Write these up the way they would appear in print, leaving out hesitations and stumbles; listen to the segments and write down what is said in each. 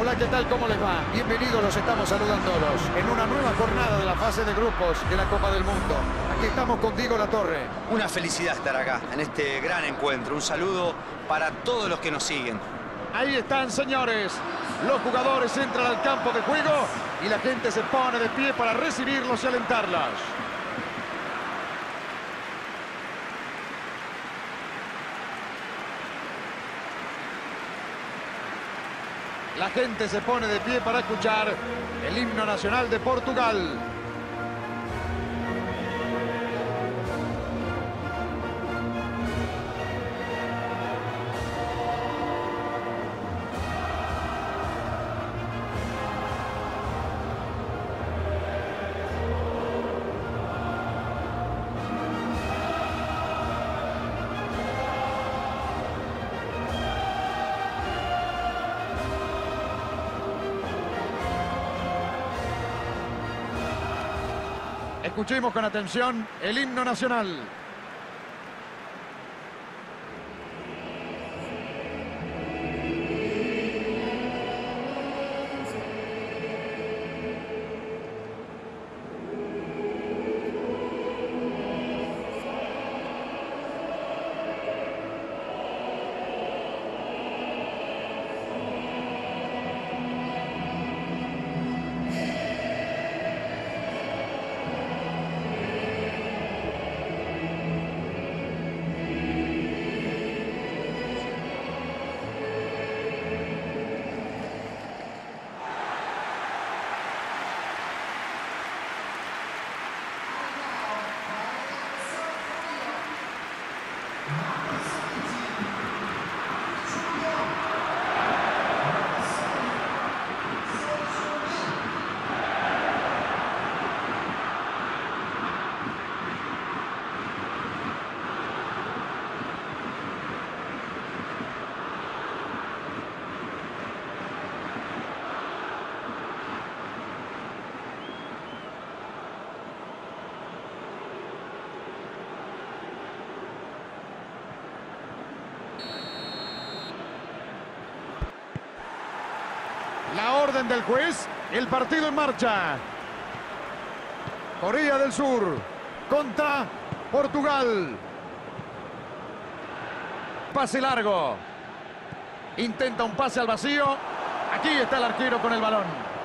Hola, ¿qué tal? ¿Cómo les va? Bienvenidos, los estamos saludándolos en una nueva jornada de la fase de grupos de la Copa del Mundo. Aquí estamos con Diego Latorre. Una felicidad estar acá, en este gran encuentro. Un saludo para todos los que nos siguen. Ahí están, señores. Los jugadores entran al campo de juego y la gente se pone de pie para recibirlos y alentarlos. La gente se pone de pie para escuchar el himno nacional de Portugal. Escuchemos con atención el himno nacional. La orden del juez, el partido en marcha. Corea del Sur contra Portugal. Pase largo. Intenta un pase al vacío. Aquí está el arquero con el balón.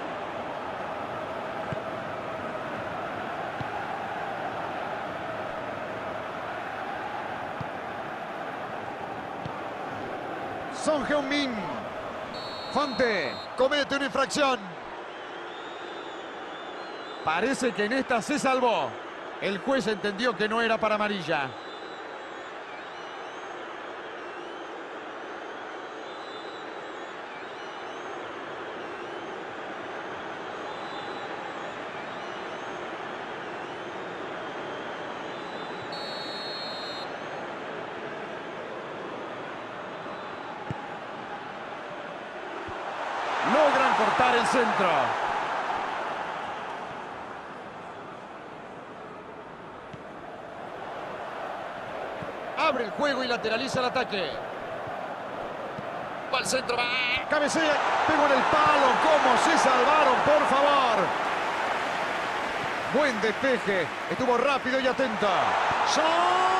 Son Heung-min. Fonte comete una infracción. Parece que en esta se salvó. El juez entendió que no era para amarilla. Logran cortar el centro. Abre el juego y lateraliza el ataque. Va al centro, va. Cabecea, pegó en el palo. ¿Cómo se salvaron, por favor? Buen despeje. Estuvo rápido y atento. ¡Son!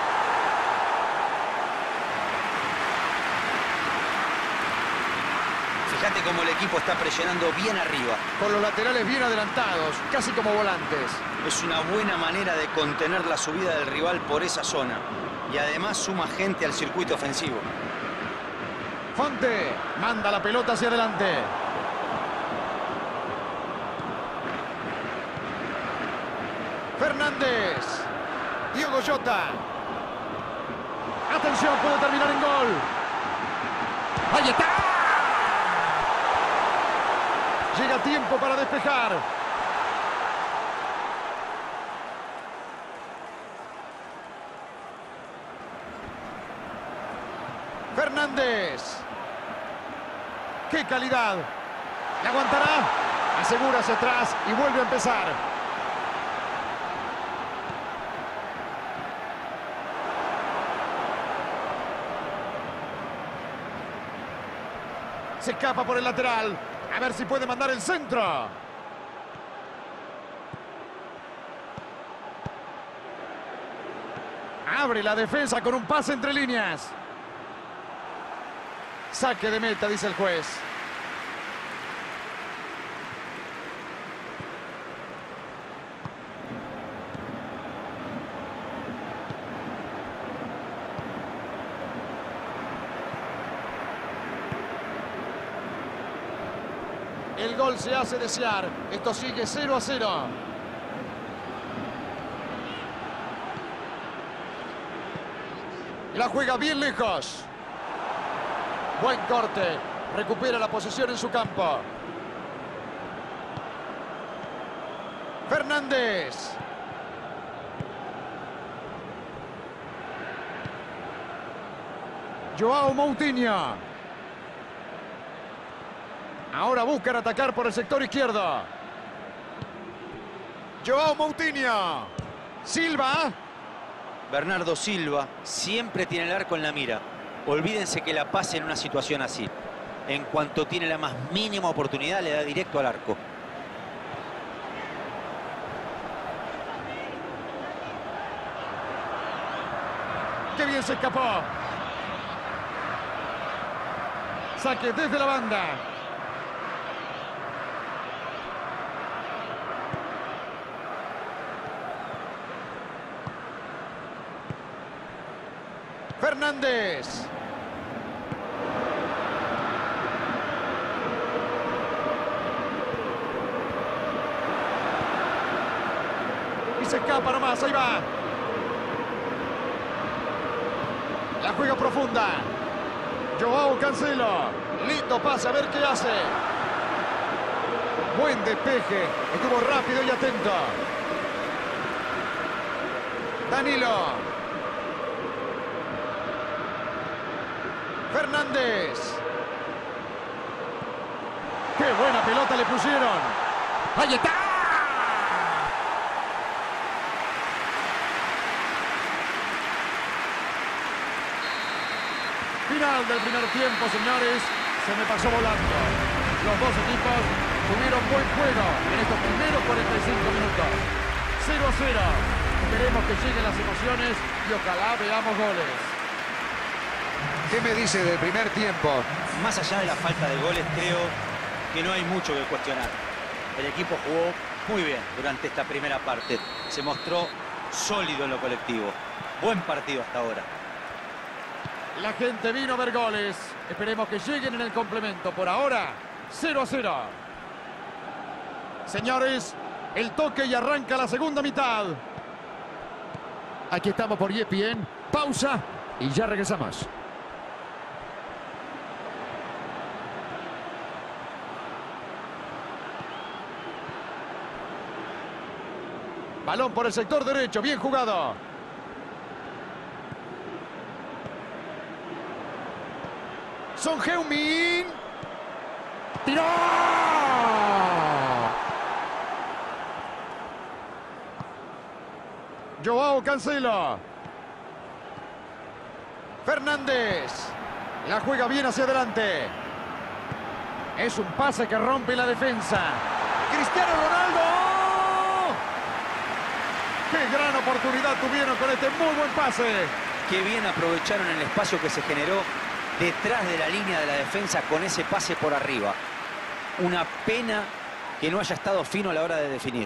Fíjate cómo el equipo está presionando bien arriba. Con los laterales bien adelantados, casi como volantes. Es una buena manera de contener la subida del rival por esa zona. Y además suma gente al circuito ofensivo. Fonte manda la pelota hacia adelante. Fernández. Diogo Jota. Atención, puede terminar en gol. ¡Ahí está! Llega tiempo para despejar. Fernández. ¡Qué calidad! ¿Le aguantará? Asegura hacia atrás y vuelve a empezar. Se escapa por el lateral. A ver si puede mandar el centro. Abre la defensa con un pase entre líneas. Saque de meta, dice el juez. El gol se hace desear. Esto sigue 0-0. La juega bien lejos. Buen corte. Recupera la posesión en su campo. Fernández. Joao Moutinho. Ahora buscan atacar por el sector izquierdo. Joao Moutinho. Silva. Bernardo Silva siempre tiene el arco en la mira. Olvídense que la pase en una situación así. En cuanto tiene la más mínima oportunidad, le da directo al arco. ¡Qué bien se escapó! Saque desde la banda. Fernández. Y se escapa nomás, ahí va. La juega profunda. Joao Cancelo. Lindo pase, a ver qué hace. Buen despeje. Estuvo rápido y atento. Danilo. Fernández. ¡Qué buena pelota le pusieron! ¡Ahí está! Final del primer tiempo, señores. Se me pasó volando. Los dos equipos tuvieron buen juego en estos primeros 45 minutos. 0-0. Esperemos que lleguen las emociones y ojalá veamos goles. ¿Qué me dice del primer tiempo? Más allá de la falta de goles, creo que no hay mucho que cuestionar. El equipo jugó muy bien durante esta primera parte. Se mostró sólido en lo colectivo. Buen partido hasta ahora. La gente vino a ver goles. Esperemos que lleguen en el complemento. Por ahora, 0-0. Señores, el toque y arranca la segunda mitad. Aquí estamos por ESPN. Pausa y ya regresamos. Balón por el sector derecho, bien jugado. Son Heung-min. ¡Tiró! Joao Cancelo. Fernández. La juega bien hacia adelante. Es un pase que rompe la defensa. Cristiano Ronaldo. ¡Qué gran oportunidad tuvieron con este muy buen pase! Qué bien aprovecharon el espacio que se generó detrás de la línea de la defensa con ese pase por arriba. Una pena que no haya estado fino a la hora de definir.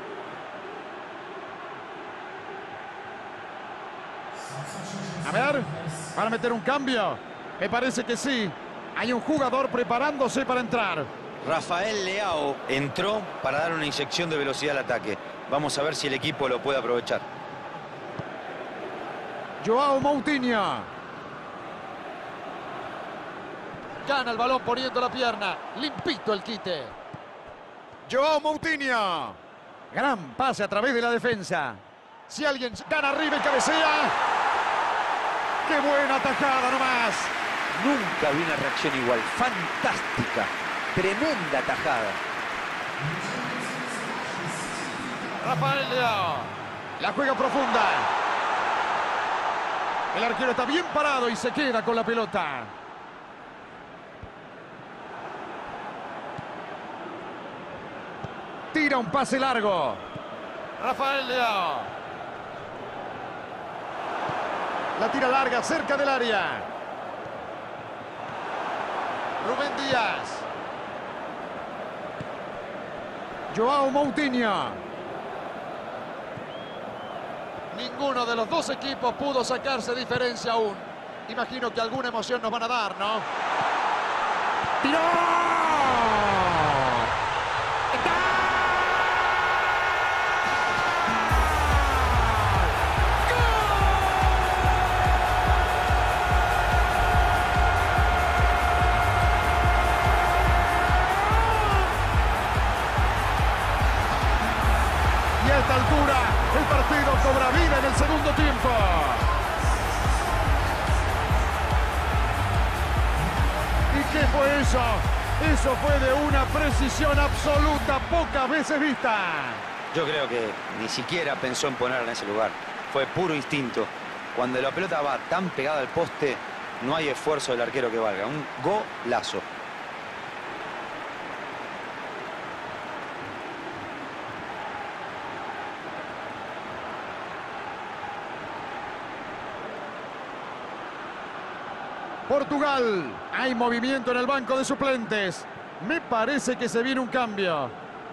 A ver, ¿van a meter un cambio? Me parece que sí. Hay un jugador preparándose para entrar. Rafael Leao entró para dar una inyección de velocidad al ataque. Vamos a ver si el equipo lo puede aprovechar. Joao Moutinho. Gana el balón poniendo la pierna. Limpito el quite. Joao Moutinho. Gran pase a través de la defensa. Si alguien gana arriba y cabecea. ¡Qué buena tajada nomás! Nunca vi una reacción igual. Fantástica. Tremenda tajada. Rafael Leao. La juega profunda. El arquero está bien parado y se queda con la pelota. Tira un pase largo. Rafael Leao. La tira larga cerca del área. Rubén Díaz. Joao Moutinho. Ninguno de los dos equipos pudo sacarse diferencia aún. Imagino que alguna emoción nos van a dar, ¿no? ¡Tiró! Y a esta altura, el partido cobra vida en el segundo tiempo. ¿Y qué fue eso? Eso fue de una precisión absoluta, pocas veces vista. Yo creo que ni siquiera pensó en ponerla en ese lugar. Fue puro instinto. Cuando la pelota va tan pegada al poste, no hay esfuerzo del arquero que valga. Un golazo. Portugal, hay movimiento en el banco de suplentes. Me parece que se viene un cambio.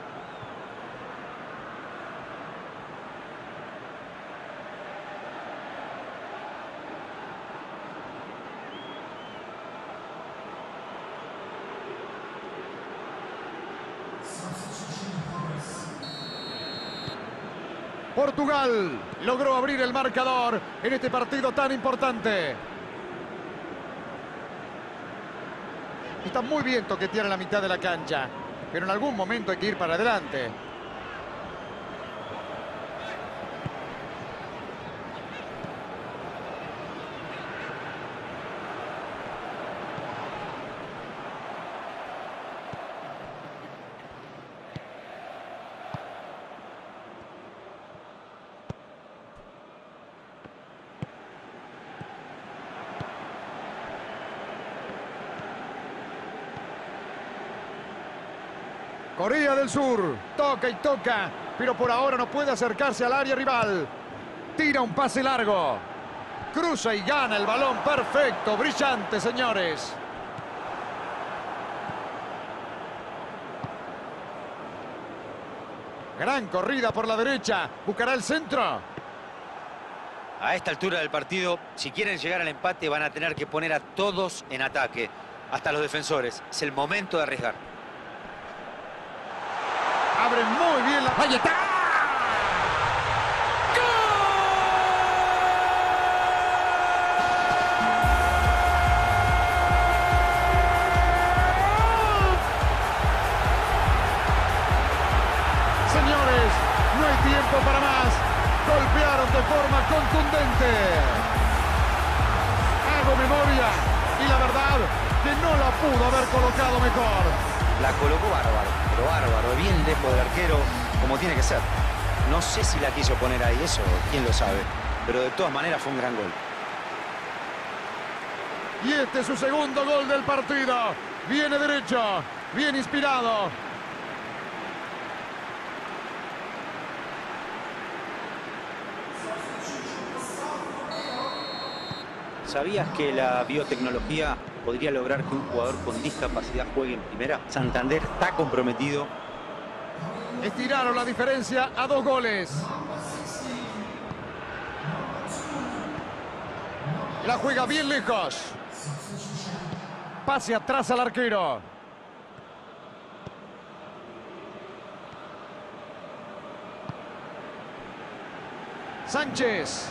Portugal logró abrir el marcador en este partido tan importante. Está muy bien toquetear en la mitad de la cancha, pero en algún momento hay que ir para adelante. Corea del Sur, toca y toca, pero por ahora no puede acercarse al área rival. Tira un pase largo. Cruza y gana el balón, perfecto, brillante, señores. Gran corrida por la derecha, buscará el centro. A esta altura del partido, si quieren llegar al empate, van a tener que poner a todos en ataque, hasta los defensores. Es el momento de arriesgar. Abre muy bien la... ¡Ahí está! ¡Gol! Señores, no hay tiempo para más. Golpearon de forma contundente. Hago memoria y la verdad que no la pudo haber colocado mejor. La colocó bárbaro, pero bárbaro, bien lejos del arquero, como tiene que ser. No sé si la quiso poner ahí, eso quién lo sabe, pero de todas maneras fue un gran gol. Y este es su segundo gol del partido. Viene derecho, bien inspirado. ¿Sabías que la biotecnología podría lograr que un jugador con discapacidad juegue en primera? Santander está comprometido. Estiraron la diferencia a 2 goles. La juega bien lejos. Pase atrás al arquero. Sánchez.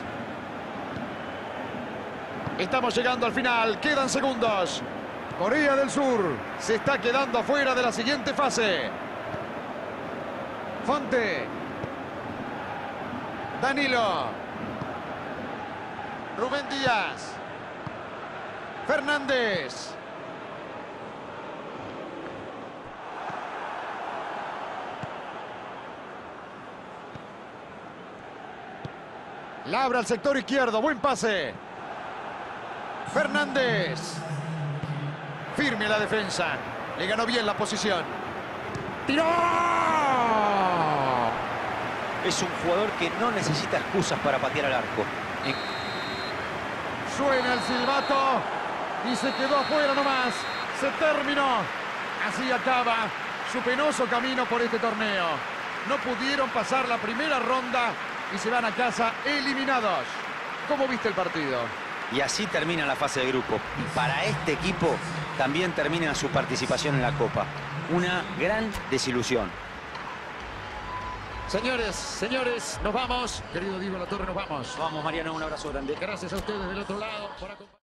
Estamos llegando al final, quedan segundos. Corea del Sur se está quedando afuera de la siguiente fase. Fonte. Danilo. Rubén Díaz. Fernández. Labra al sector izquierdo, buen pase. Fernández. Firme la defensa. Le ganó bien la posición. ¡Tiró! Es un jugador que no necesita excusas para patear al arco. Suena el silbato y se quedó afuera nomás. Se terminó. Así acaba su penoso camino por este torneo. No pudieron pasar la primera ronda y se van a casa eliminados. ¿Cómo viste el partido? Y así termina la fase de grupo. Y para este equipo también termina su participación en la Copa. Una gran desilusión. Señores, nos vamos. Querido Diego Latorre, nos vamos. Vamos, Mariano, un abrazo grande. Gracias a ustedes del otro lado por acompañarnos.